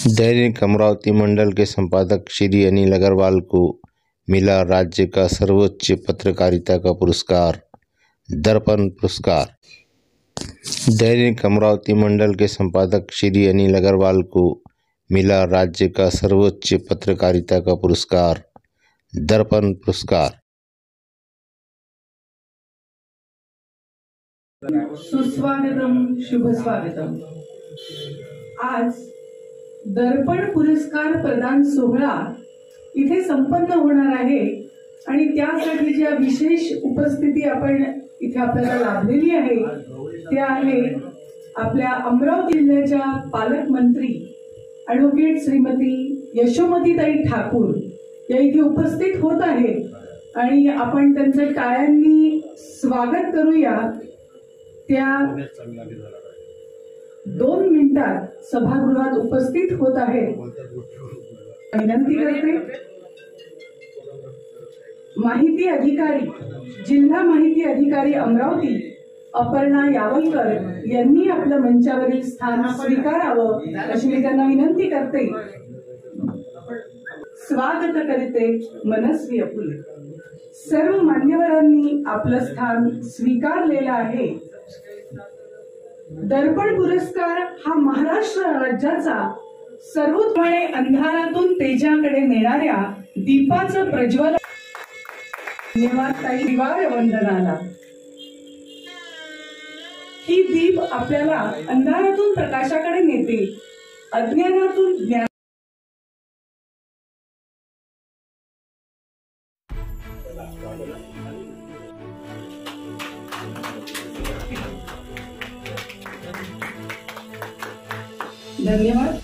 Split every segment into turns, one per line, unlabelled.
दैनिक अमरावती मंडल के संपादक श्री अनिल अग्रवाल को मिला राज्य का सर्वोच्च पत्रकारिता का पुरस्कार, दर्पण पुरस्कार। दैनिक अमरावती मंडल के संपादक श्री अनिल अग्रवाल को मिला राज्य का सर्वोच्च पत्रकारिता का पुरस्कार, दर्पण पुरस्कार।
सुस्वागतम, शुभ स्वागतम। आज दर्पण पुरस्कार प्रदान सोहळा इथे संपन्न होणार आहे आणि त्यासाठी ज्या विशेष उपस्थिती आपण इथे आपल्याला लाभलेली आहे त्या आहे आपल्या अमरावती जिल्ह्याच्या पालकमंत्री ॲडव्होकेट श्रीमती यशोमतीताई ठाकूर या इथे उपस्थित होत आहेत आणि आपण त्यांचं टाळ्यांनी स्वागत करूया। त्या 2 मिनिटात सभागृहात उपस्थित होत आहेत। विनंती करते माहिती अधिकारी, जिल्हा माहिती अधिकारी अमरावती अपर्णा यावलकर यांनी आपलं मंचावरील स्थान स्वीकारावं अशी मी त्यांना विनंती करते। स्वागत करते मनस्वी अपुले। सर्व मान्यवरांनी आपलं स्थान स्वीकारलेलं आहे। दर्पण पुरस्कार हा महाराष्ट्र राज्याचा सर्वोत्तमपणे अंधारातून तेजाकडे नेणाऱ्या दीपाचं प्रज्वलन। धन्यवाद ताई, दिवाळ वंदनाला। ही दीप आपल्याला अंधारातून प्रकाशाकडे नेते, अज्ञानातून ज्ञान। धन्यवाद।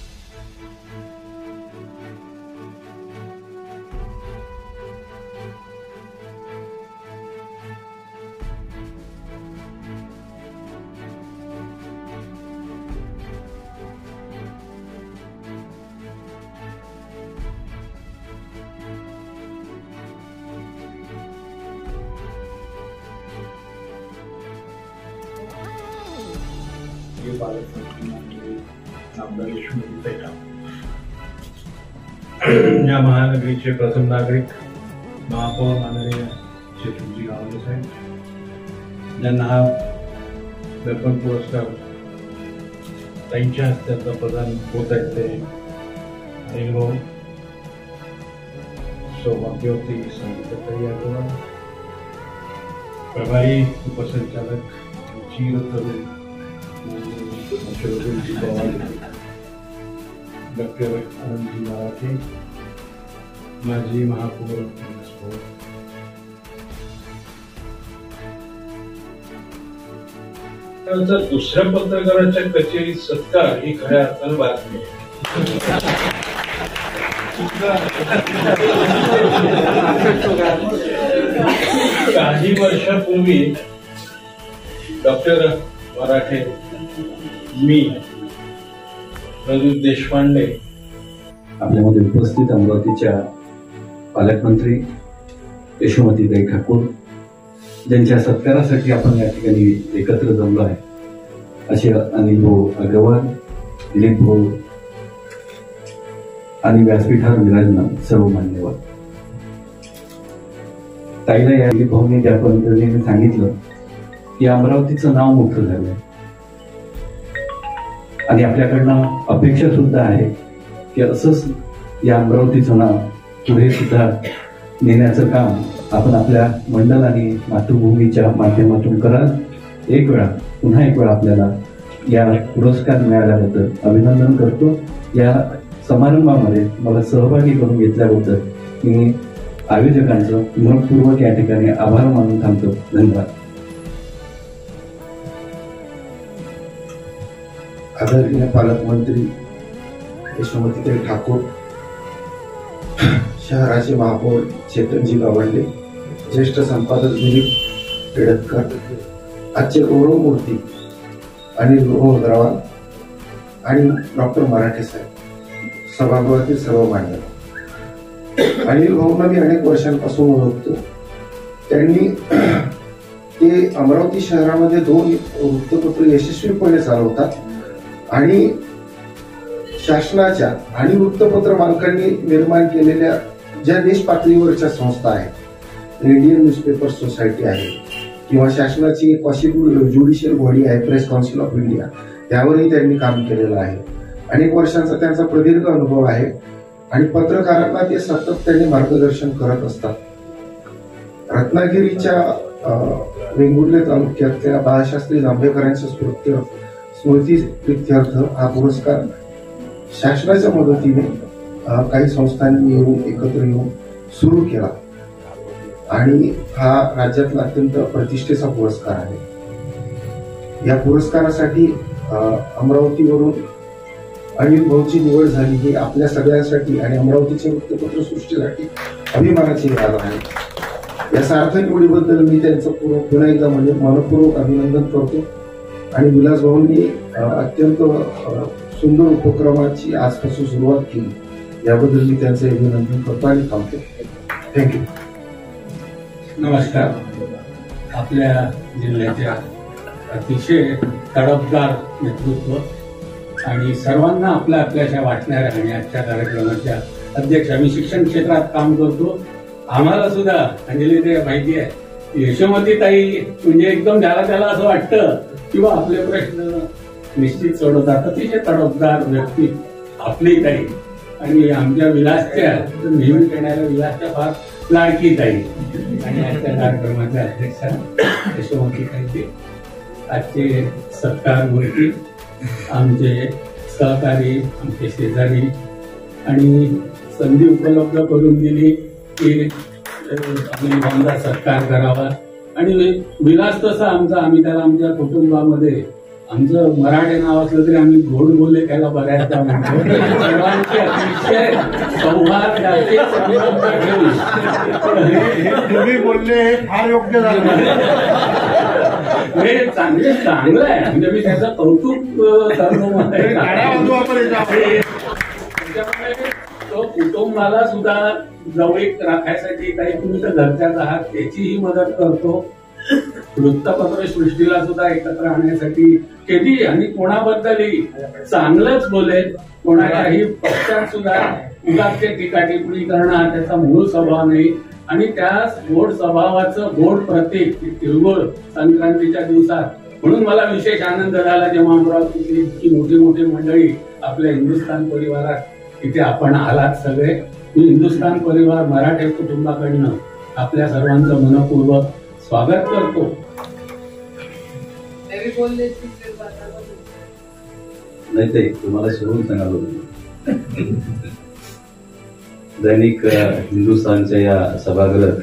या महानगरीचे प्रथम नागरिक महापौर माननीय शेखजी गावले साहेब, ज्यांना हा दर्पण पुरस्कार त्यांच्या हस्ते प्रदान होत आहे ते अनिल सौभाग्यवती संगीताताई अग्रवाल, प्रभारी उपसंचालक डॉक्टर आनंदजी मराठे, माजी महापौर दुसऱ्या पत्रकाराच्या कचेरीत सत्कार ही खऱ्या अर्थानं बातमी आहे। काही वर्षापूर्वी डॉक्टर मराठे, मी, प्रदीप देशपांडे
आपल्यामध्ये उपस्थित अमरावतीच्या पालकमंत्री यशोमतीताई ठाकूर ज्यांच्या सत्कारासाठी आपण या ठिकाणी एकत्र जमलो आहे असे अनिल अग्रवाल, दिलीप भाऊ आणि व्यासपीठावर विराजमान सर्व मान्यवर। ताईला या दिलीप भाऊने ज्या पद्धतीने सांगितलं की अमरावतीचं नाव मोठं झालंय आणि आपल्याकडनं अपेक्षा सुद्धा आहे की असंच या अमरावतीचं नाव पुढे सुद्धा नेण्याचं काम आपण आपल्या मंडल आणि मातृभूमीच्या माध्यमातून कराल। पुन्हा एक वेळा आपल्याला या पुरस्कार मिळाल्याबद्दल अभिनंदन करतो। या समारंभामध्ये मला सहभागी करून घेतल्याबद्दल मी आयोजकांचं मनपूर्वक या ठिकाणी आभार मानून थांबतो। धन्यवाद।
आदरणीय पालकमंत्री यशोमतीताई ठाकूर, शहराचे महापौर चेतनजी गावंडे, ज्येष्ठ संपादक दिलीप पेडतकर, आजचे गौरव मूर्ती अनिल अग्रवाल आणि डॉक्टर मराठे साहेब, सभागृहातील सर्व मान्यवर। अनिल भाऊंना मी अनेक वर्षांपासून ओळखतो। त्यांनी ते अमरावती शहरामध्ये 2 वृत्तपत्र यशस्वीपणे चालवतात आणि शासनाच्या आणि वृत्तपत्र मालकांनी निर्माण केलेल्या ज्या देश पातळीवरच्या संस्था आहेत, इंडियन न्यूजपेपर सोसायटी आहे किंवा शासनाची ज्युडिशियल बॉडी आहे प्रेस काउन्सिल ऑफ इंडिया, त्यावरही त्यांनी काम केलेलं आहे. अनेक वर्षांचा त्यांचा प्रदीर्घ अनुभव आहे आणि पत्रकारांना ते सातत्याने मार्गदर्शन करत असतात. रत्नागिरीच्या वेंगुर्ले तालुक्यातल्या बाळशास्त्री जांभेकरांच्या स्मृतीप्रित्यर्थ हा पुरस्कार शासनाच्या मदतीने काही संस्थांनी एकत्र येऊन सुरू केला आणि हा राज्यातला अत्यंत प्रतिष्ठेचा पुरस्कार आहे. या पुरस्कारासाठी अमरावतीवरून अनिल भाऊची निवड झाली ही आपल्या सगळ्यांसाठी आणि अमरावतीच्या वृत्तपत्र सृष्टीसाठी अभिमानाची बाब आहे. या सार्थ निवडीबद्दल मी त्यांचं पुन्हा एकदा मनपूर्वक अभिनंदन करतो आणि विलास भाऊंनी अत्यंत सुंदर उपक्रमाची आजपासून सुरुवात केली, याबद्दल मी त्यांचं अभिनंदन करतो आणि थांबतो. थँक्यू.
नमस्कार. आपल्या जिल्ह्याच्या अतिशय तडफदार नेतृत्व आणि सर्वांना आपल्या आपल्याशा वाटणाऱ्या आणि आजच्या कार्यक्रमाच्या अध्यक्ष, आम्ही शिक्षण क्षेत्रात काम करतो, आम्हाला सुद्धा अंजली ते माहिती आहे, यशोमती ताई म्हणजे एकदम त्याला असं वाटतं किंवा आपले प्रश्न निश्चित सोडवतात. अतिशय तडफदार व्यक्ती आपली ताई आणि आमच्या विलासच्या नेहमी करणाऱ्या विलासच्या फार लाडकी ताई आणि आजच्या कार्यक्रमाच्या अध्यक्षा यशोमती ताई. आजचे सत्कार मूर्ती आमचे सहकारी, आमचे शेजारी आणि संधी उपलब्ध करून दिली की आपल्या भावांचा सत्कार करावा. आणि विलास तसा आम्ही त्याला आमच्या कुटुंबामध्ये आमचं मराठी नाव असलं तरी आम्ही गोड बोलले त्याला बऱ्याचदा म्हणतो. सर्वांचे अतिशय सौहार्दाचे संबंध ठेवून
तुम्ही बोलले फार योग्य झालं.
हे चांगलं आहे, म्हणजे मी त्याचं कौतुक तो कुटुंबाला सुद्धा जवळीक राखायसाठी काही तुम्ही तर घरच्याच आहात त्याचीही मदत करतो. वृत्तपत्र सृष्टीला सुद्धा एकत्र आणण्यासाठी केली आणि कोणाबद्दलही चांगलंच बोलेल. कोणाच्याही पक्षात सुद्धा उगाचचे टीका टिप्पणी करणं हा त्याचा मूळ स्वभाव नाही आणि त्या गोड स्वभावाचं गोड प्रतीक तिळगुळ संक्रांतीच्या दिवसात. म्हणून मला विशेष आनंद झाला जेव्हा अमरावतीतली इतकी मोठी मंडळी आपल्या हिंदुस्थान परिवारात इथे आपण आलात सगळे. मी हिंदुस्थान परिवार मराठी कुटुंबाकडनं आपल्या सर्वांचं मनपूर्वक स्वागत करतो.
नाही ते तुम्हाला शिवून सांगाल. दैनिक हिंदुस्थानच्या या सभागृहात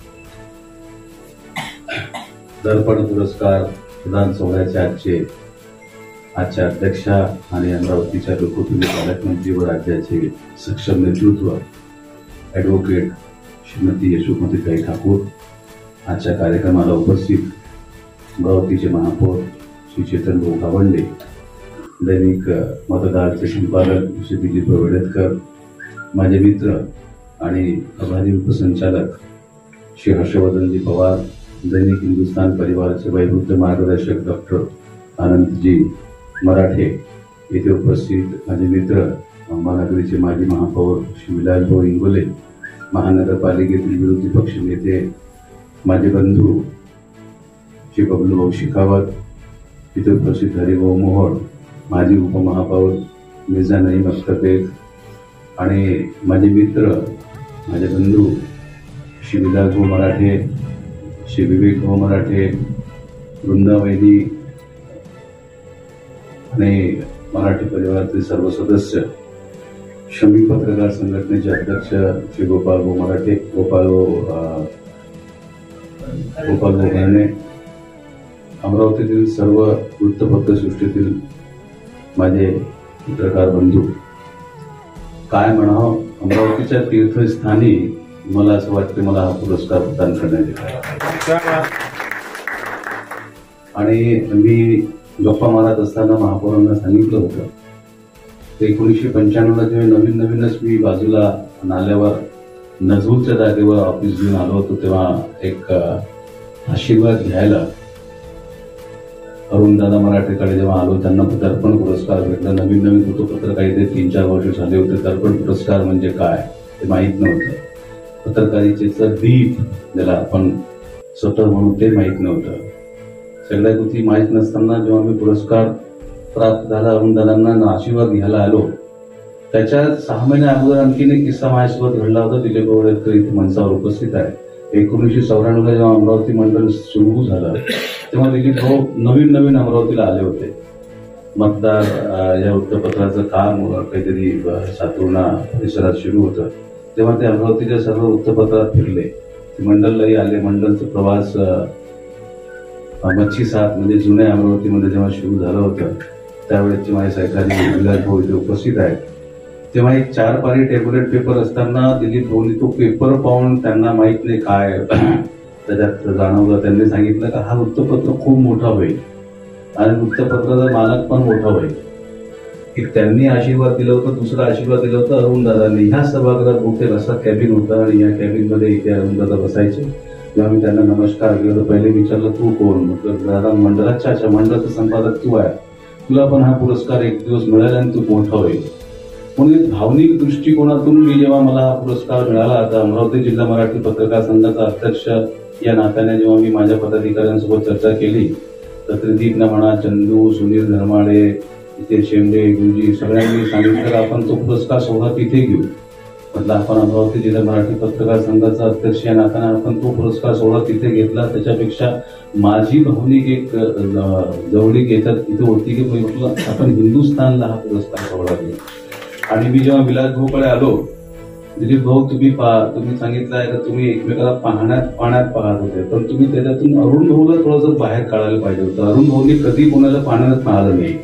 दर्पण पुरस्कार प्रदान सोहळ्याचे आजच्या अध्यक्षा आणि अमरावतीच्या लोकोपयोगी पालकमंत्री व राज्याचे सक्षम नेतृत्व ॲडव्होकेट श्रीमती यशोमतीताई ठाकूर, आजच्या कार्यक्रमाला उपस्थित अमरावतीचे महापौर श्री चेतनभाऊ गावंडे, दैनिक मतदारचे संपादक श्री दिलीप वेडेकर, माझे मित्र आणि प्रभारी उपसंचालक श्री हर्षवर्धनजी पवार, दैनिक हिंदुस्थान परिवाराचे वैवृद्ध मार्गदर्शक डॉक्टर आनंदजी मराठे, येथे उपस्थित माझे मित्र महानगरीचे माजी महापौर श्री विलासभाऊ इंगोले, महानगरपालिकेतील विरोधी पक्ष नेते माझे बंधू श्री बबलूभाऊ शेखावत, इथे उपस्थित हरिभाऊ मोहोळ, माजी उपमहापौर मिर्झा नईम अख्तर बेग आणि माझे मित्र माझे बंधू श्री विलासभाऊ मराठे, श्री विवेकभाऊ मराठे, वृंदा वैदी आणि मराठी परिवारातील सर्व सदस्य, श्रमिक पत्रकार संघटनेचे अध्यक्ष श्री गोपालभाऊ मराठे, गोपालभाऊ घाणे, अमरावतीतील सर्व वृत्तपत्र सृष्टीतील माझे पत्रकार बंधू, काय म्हणावं, अमरावतीच्या तीर्थस्थानी मला असं वाटतं मला हा पुरस्कार प्रदान करण्यात येतो. आणि मी गप्पा मारत असताना महापौरांना सांगितलं होतं, 1995ला जेव्हा नवीनच मी बाजूला नाल्यावर नजूरच्या जागेवर ऑफिस घेऊन आलो होतो, तेव्हा एक आशीर्वाद घ्यायला अरुणदादा मराठेकडे जेव्हा आलो त्यांना दर्पण पुरस्कार भेटला. नवीन नवीन वृत्तपत्रकारिते 3-4 वर्ष झाले होते. दर्पण पुरस्कार म्हणजे काय ते माहीत नव्हतं. पत्रकारितेचं दीप ज्याला आपण स्वतः म्हणून ते माहीत नव्हतं. सगळ्या गोष्टी माहीत नसताना जेव्हा मी पुरस्कार प्राप्त झाला अरुणदादांना आशीर्वाद घ्यायला आलो, त्याच्या 6 महिन्या अगोदर आणखीन एक किस्सा माझ्यासोबत घडला होता. दिलीप गोवळेकर इथे मंचावर उपस्थित आहे. 1994 जेव्हा अमरावती मंडळ सुरू झालं तेव्हा दिलीप भाऊ नवीन अमरावतीला आले होते. मतदार या वृत्तपत्राचं काम काहीतरी सातुर्णा परिसरात सुरू होतं. तेव्हा ते अमरावतीच्या सर्व वृत्तपत्रात फिरले. मंडललाही आले. मंडलचा प्रवास मच्छी सात म्हणजे जुन्या अमरावतीमध्ये जेव्हा सुरू झालं होतं त्यावेळेचे माझे सहकारी विलास भाऊ इथे उपस्थित आहेत. तेव्हा एक 4 पारी टेबलेट पेपर असताना दिलीप भाऊनी तो पेपर पाहून त्यांना माहित नाही काय त्याच्यात जाणवलं. त्यांनी सांगितलं की हा वृत्तपत्र खूप मोठा होईल आणि वृत्तपत्राचा मालक पण मोठा होईल. एक त्यांनी आशीर्वाद दिला होता. दुसरा आशीर्वाद दिला होता अरुणदादांनी. ह्या सभागृहात मोठे असा कॅबिन होता आणि या कॅबिनमध्ये इथे अरुणदादा बसायचे. जेव्हा मी त्यांना नमस्कार केला तर पहिले विचारलं तू कोण? म्हटलं दादा मंडळाच्या मंडळाचा संपादक तू आहे, तुला पण हा पुरस्कार एक दिवस मिळेल आणि तू मोठा होईल. म्हणून भावनिक दृष्टिकोनातून मी जेव्हा मला हा पुरस्कार मिळाला, आता अमरावती जिल्हा मराठी पत्रकार संघाचा अध्यक्ष या नात्याने जेव्हा मी माझ्या पदाधिकाऱ्यांसोबत चर्चा केली तर त्रिदीप म्हणा, चंदू, सुनील धर्माडे, इथे शेंडे, गुरुजी सगळ्यांनी सांगितलं आपण तो पुरस्कार सोहळा तिथे घेऊ. म्हटलं आपण अमरावती जिल्हा मराठी पत्रकार संघाचा अध्यक्ष या नात्याने आपण तो पुरस्कार सोहळा तिथे घेतला. त्याच्यापेक्षा माझी भावनिक एक जवळीक याच्यात तिथे होती की म्हटलं आपण हिंदुस्थानला हा पुरस्कार सोहळा घेऊ. आणि मी जेव्हा विलास भाऊकडे आलो, दिलीप भाऊ तुम्ही सांगितलं आहे का तुम्ही एकमेकाला पाण्यात पाहत होते, पण तुम्ही त्याच्यातून अरुण भाऊला थोडंसं बाहेर काढायला पाहिजे होतं. अरुण भाऊनी कधी कोणाला पाण्यात पाहिलं नाही.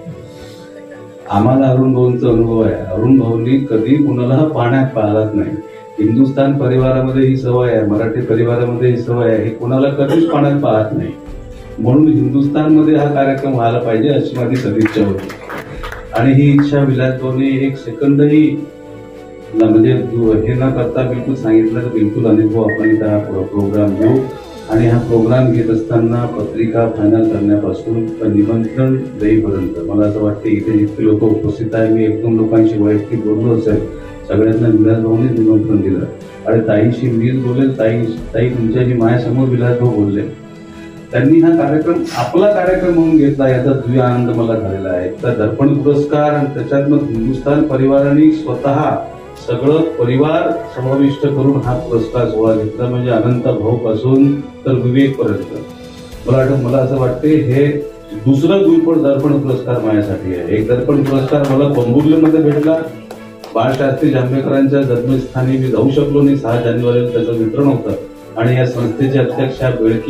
आम्हाला अरुण भाऊंचा अनुभव आहे. अरुण भाऊंनी कधी कुणाला पाण्यात पाहिलाच नाही. हिंदुस्थान परिवारामध्ये ही सवय आहे, मराठी परिवारामध्ये ही सवय आहे, हे कुणाला कधीच पाण्यात पाहत नाही. म्हणून हिंदुस्थानमध्ये हा कार्यक्रम व्हायला पाहिजे अशी माझी सदिच्छा होती. आणि ही इच्छा विलास भाऊने एक सेकंदही म्हणजे हे न करता बिलकुल सांगितलं की बिलकुल अनुभव आपण इथं हा प्रोग्राम घेऊ. आणि हा प्रोग्राम घेत असताना पत्रिका फायनल करण्यापासून निमंत्रण देईपर्यंत मला असं वाटतं इथे जितके लोक उपस्थित आहे, मी 1-2 लोकांशी वैयक्तिक बोललो असेल, सगळ्यांना विलास भाऊनेच निमंत्रण दिलं. आणि ताईशी मीच बोलेल, ताई तुमच्याशी माझ्यासमोर विलास भाऊ बोलले. त्यांनी हा कार्यक्रम आपला कार्यक्रम म्हणून घेतला, याचा दिव्य आनंद मला झालेला आहे. तर दर्पण पुरस्कार आणि त्याच्यात मग हिंदुस्थान परिवाराने स्वतः सगळं परिवार समाविष्ट करून हा पुरस्कार सोहळा घेतला. म्हणजे अनंत भाऊ पासून तर विवेक पर्यंत मला असं वाटते हे दुसरं दुर्पण दर्पण पुरस्कार माझ्यासाठी आहे. एक दर्पण पुरस्कार मला बंबुर्लीमध्ये भेटला. बाळशास्त्री जांभेकरांच्या जन्मस्थानी मी जाऊ शकलो नाही. 6 जानेवारीला त्याचं वितरण होतं आणि या संस्थेचे अध्यक्ष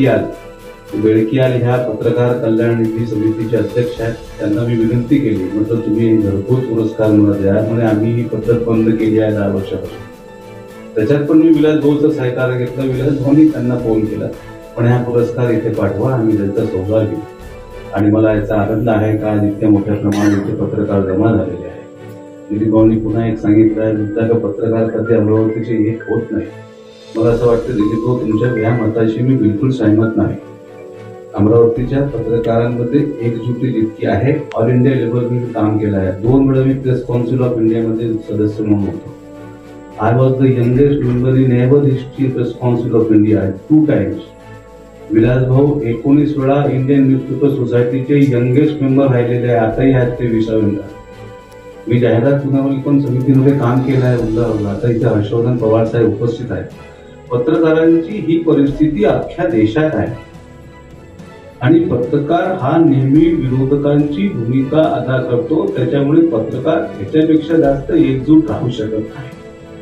बेळकियाल ह्या पत्रकार कल्याण निधी समितीचे अध्यक्ष आहेत. त्यांना मी विनंती केली, म्हटलं तुम्ही घरपोच पुरस्कार मला द्या. म्हणजे आम्ही ही पद्धत बंद केली आहे 10 वर्षापासून. त्याच्यात पण मी विलास भाऊचं सहकार्य घेतलं. विलास भाऊनी त्यांना फोन केला, पण हा पुरस्कार इथे पाठवा, आम्ही त्यांचा सोहळा घेऊ. आणि मला याचा आनंद आहे का इतक्या मोठ्या प्रमाणात इथे पत्रकार जमा झालेले आहे. दिलीप भाऊंनी पुन्हा एक सांगितलं आहे, मुद्दा पत्रकार कधी अमरावतीचे एक होत नाही. मला असं वाटतं दिलीप भाऊ तुमच्या या मताशी मी बिलकुल सहमत नाही. अमरावतीच्या पत्रकारांमध्ये एकजुटी जितकी आहे, ऑल इंडिया लेवल मी काम केलं आहे. 2 वेळा मी प्रेस काउन्सिल ऑफ इंडियामध्ये सदस्य म्हणून होतो. I was the youngest member in ever history press council of India 2 times. Vilas भाऊ 19 वेळा इंडियन न्यूजपेपर सोसायटीचे यंगेस्ट मेंबर राहिलेले आहे. आताही आहेत ते 20व्या. मी जाहिरात पुनर्वलिकन समितीमध्ये काम केलं आहे उल्हासला. आता इथे हर्षवर्धन पवार साहेब उपस्थित आहेत. पत्रकारांची ही परिस्थिती अख्ख्या देशात आहे आणि पत्रकार हा नेहमी विरोधकांची भूमिका अदा करतो. त्याच्यामुळे पत्रकार ह्याच्यापेक्षा जास्त एकजूट राहू शकत नाही.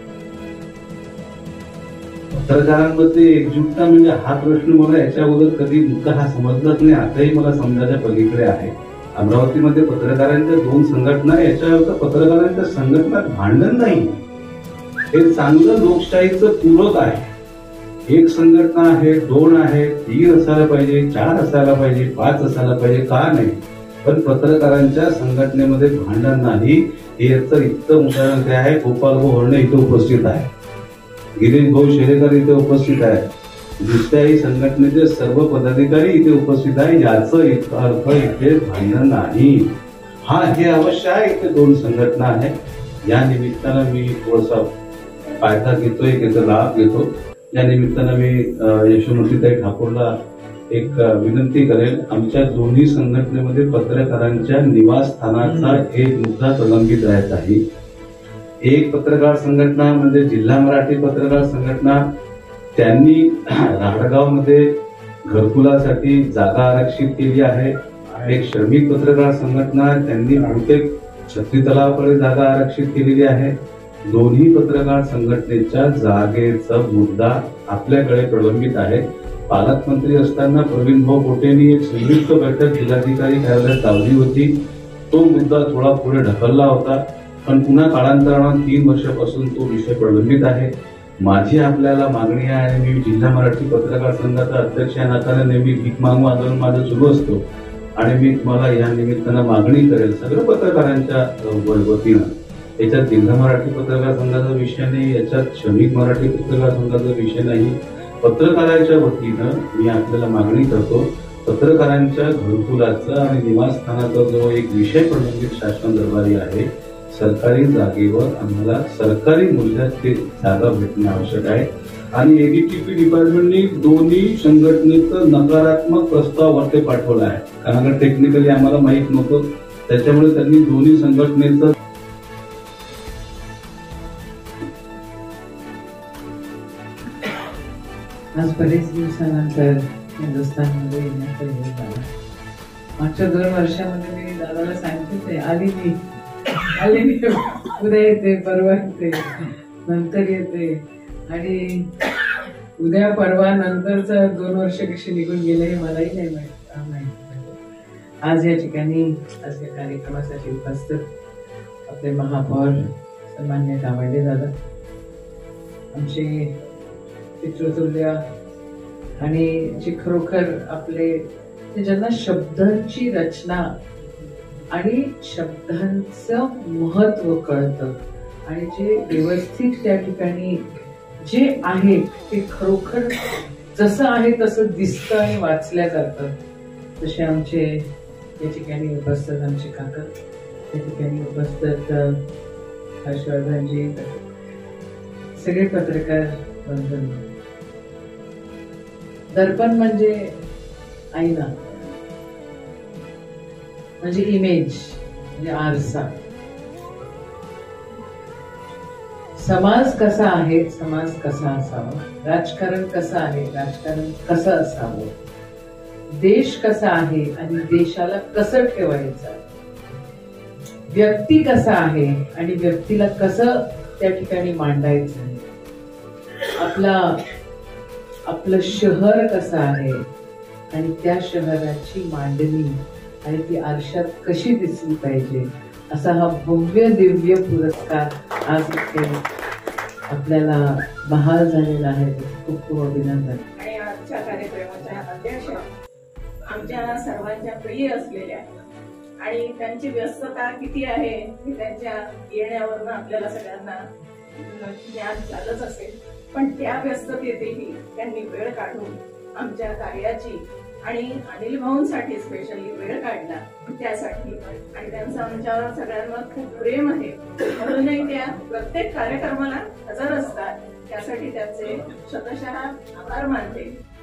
पत्रकारांमध्ये एकजुटता म्हणजे हा प्रश्न मला याच्या अगोदर कधी मुद्दा हा समजलाच नाही. आताही मला समजायच्या पलीकडे आहे. अमरावतीमध्ये पत्रकारांच्या 2 संघटना, याच्या अर्थ पत्रकारांच्या संघटनात भांडण नाही. हे चांगलं लोकशाहीचं पूरक आहे. एक संघटना आहे, 2 आहे, 3 असायला पाहिजे, 4 असायला पाहिजे, 5 असायला पाहिजे, का नाही. पण पत्रकारांच्या संघटनेमध्ये भांडण नाही. हे याचं इतकं उदाहरण आहे. गोपाल भाऊ हरणे इथे उपस्थित आहे, गिरीश भाऊ शेरेकर इथे उपस्थित आहे, दुसऱ्याही संघटनेचे सर्व पदाधिकारी इथे उपस्थित आहे, याचं अर्थ इथे भांडण नाही. हा हे अवश्य आहे, इथे 2 संघटना आहे. या निमित्तानं मी थोडासा फायदा घेतोय, त्याचा लाभ घेतो. या निमित्तानं मी यशोमतीताई ठाकूरला एक विनंती करेल, आमच्या दोन्ही संघटनेमध्ये पत्रकारांच्या निवासस्थानाचा एक मुद्दा प्रलंबित राहत आहे. एक पत्रकार संघटना म्हणजे जिल्हा मराठी पत्रकार संघटना, त्यांनी राहडगावमध्ये घरकुलासाठी जागा आरक्षित केली आहे. एक श्रमिक पत्रकार संघटना, त्यांनी बहुतेक छत्री तलावाकडे जागा आरक्षित केलेली आहे. दोन्ही पत्रकार संघटनेच्या जागेचा मुद्दा आपल्याकडे प्रलंबित आहे. पालकमंत्री असताना प्रवीण भाऊ पोटेंनी एक संयुक्त बैठक जिल्हाधिकारी कार्यालयात लावली होती. तो मुद्दा थोडा पुढे ढकलला होता, पण पुन्हा काळांतरानं 3 वर्षापासून तो विषय प्रलंबित आहे. माझी आपल्याला मागणी आहे आणि मी जिल्हा मराठी पत्रकार संघाचा अध्यक्ष या नात्याने नेहमी भीक मागू आंदोलन माझं सुरू असतो आणि मी तुम्हाला या निमित्तानं मागणी करेल सगळ्या पत्रकारांच्या वतीनं. याच्यात जिल्हा मराठी पत्रकार संघाचा विषय नाही, याच्यात श्रमिक मराठी पत्रकार संघाचा विषय नाही. पत्रकारांच्या वतीनं मी आपल्याला मागणी करतो, पत्रकारांच्या घरकुलाचा आणि निवासस्थानाचा जो एक विषय प्रलंबित शासन दरबारी आहे, सरकारी जागेवर आम्हाला सरकारी मूल्यात ते जागा भेटणे आवश्यक आहे. आणि एडीटीपी डिपार्टमेंटनी दोन्ही संघटनेचं नकारात्मक प्रस्ताव वरती पाठवला आहे, कारण टेक्निकली आम्हाला माहीत नव्हतं. त्याच्यामुळे त्यांनी दोन्ही संघटनेचं
आज बरेच दिवसानंतर हिंदुस्थानमध्ये येण्याचा योग झाला. मागच्या 2 वर्षामध्ये मी दादाला सांगितले, आली मी उद्या येते, परवा येते, नंतर येते, आणि उद्या परवा नंतरचा 2 वर्ष कशी निघून गेले हे मलाही नाही माहित. आज या ठिकाणी आज या कार्यक्रमासाठी उपस्थित आपले महापौर सन्मान्य कावंडे दादा, आमचे पितृतुल्य आणि जे खरोखर आपले ज्यांना शब्दांची रचना आणि शब्दांचं महत्व कळतं आणि जे व्यवस्थित त्या ठिकाणी जे आहे ते खरोखर जसं आहे तसं दिसतं आणि वाचल्या जातं, तसे आमचे या ठिकाणी उपस्थित आमचे काका, या ठिकाणी उपस्थित हर्षवर्धनजी, सगळे पत्रकार बंधू. दर्पण म्हणजे आईना, म्हणजे इमेज, म्हणजे आरसा. समाज कसा आहे, समाज कसा असावा, राजकारण कसं आहे, राजकारण कसं असावं, देश कसा आहे आणि देशाला कसं ठेवायचं, व्यक्ती कसा आहे आणि व्यक्तीला कसं त्या ठिकाणी मांडायचं, आपलं शहर कसं आहे आणि त्या शहराची मांडणी आणि ती आरशात कशी दिसली पाहिजे, असा हा भव्य दिव्य पुरस्कार आज इथे आपल्याला बहाल झालेला आहे. खूप खूप अभिनंदन.
आणि आजच्या कार्यक्रमाच्या अध्यक्ष आमच्या सर्वांच्या प्रिय असलेल्या आणि त्यांची व्यस्तता किती आहे हे त्यांच्या येण्यावरनं आपल्याला सगळ्यांना ज्ञान झालंच असेल, पण त्या व्यस्ततेतही त्यांनी वेळ काढून आमच्या कार्याची आणि अनिल भाऊंसाठी स्पेशली वेळ काढला त्यासाठी, आणि त्यांचं आमच्यावर सगळ्यांवर खूप प्रेम आहे म्हणूनही त्या प्रत्येक कार्यक्रमाला हजर असतात. त्यासाठी त्यांचे शतशः आभार मानते.